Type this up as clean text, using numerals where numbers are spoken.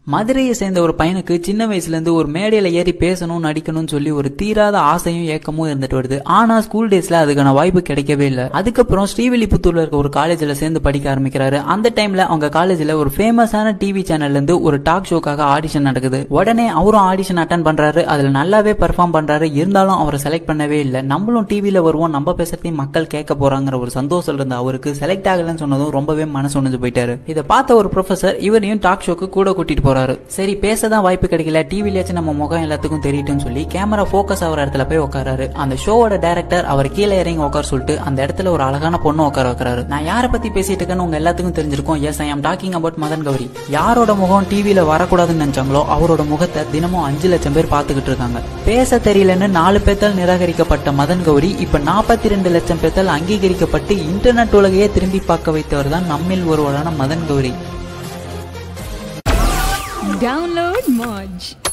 மதுரையை சேர்ந்த ஒரு பையனுக்கு சின்ன வயசுல இருந்து ஒரு மேடையில ஏறி பேசணும் நடிக்கணும்னு சொல்லி ஒரு தீராத ஆசையும் ஏக்கமும் இருந்துட்டு வருது. ஆனா ஸ்கூல் டேஸ்ல அதுக்கான வாய்ப்பு கிடைக்கவே இல்லை. அதுக்கப்புறம் ஸ்ரீவில்லிபுத்தூர்ல இருக்க ஒரு காலேஜ்ல சேர்ந்து படிக்க ஆரம்பிக்கிறாரு. அந்த டைம்ல அவங்க காலேஜ்ல ஒரு ஃபேமஸான டிவி சேனல்ல இருந்து ஒரு டாக் ஷோக்காக ஆடிஷன் நடக்குது. உடனே அவரும் ஆடிஷன் அட்டன் பண்றாரு. அதுல நல்லாவே பெர்ஃபார்ம் பண்றாரு. இருந்தாலும் அவரை செலக்ட் பண்ணவே இல்லை. நம்மளும் டிவில வருவோம், நம்ம பேசுறதையும் மக்கள் கேட்க போறாங்கிற ஒரு சந்தோஷம் இருந்த அவருக்கு செலக்ட் ஆகலன்னு சொன்னதும் ரொம்பவே மனசு உடைஞ்சு போயிட்டாரு. இதை பார்த்த ஒரு ப்ரொஃபசர் இவரையும் டாக் ஷோக்கு கூட கூட்டிட்டு போறாரு. சரி, பேசதான் வாய்ப்பு கிடைக்கல, டிவிலயாச்சும் நம்ம முகம் எல்லாத்துக்கும் தெரியட்டும்னு சொல்லி கேமரா போக்கஸ் ஆகிற இடத்துல போய் உட்காராரு. அந்த ஷோவோட டைரக்டர் அவர் கீழே இறங்கி உட்கார சொல்லிட்டு அந்த இடத்துல ஒரு அழகான பொண்ணு உட்கார வைக்கிறாரு. நான் யாரை பத்தி பேசிட்டு இருக்கேன்னு உங்க எல்லாத்துக்கும் தெரிஞ்சிருக்கும். எஸ், ஐ ஆம் டாக்கிங் அபவுட் மதன் கௌரி. யாரோட முகம் டிவில வரக்கூடாதுன்னு நினைச்சாங்களோ அவரோட முகத்தை தினமும் 5 லட்சம் பேர் பார்த்துக்கிட்டு இருக்காங்க. பேச தெரியலன்னு 4 பேத்தால் நிராகரிக்கப்பட்ட மதன் கௌரி இப்ப 42 லட்சம் பேத்தால் அங்கீகரிக்கப்பட்டு இன்டர்நெட் உலகையே திரும்பி பார்க்க வைத்தவர் தான் நம்மில் ஒருவரான மதன் கௌரி. Download Moj.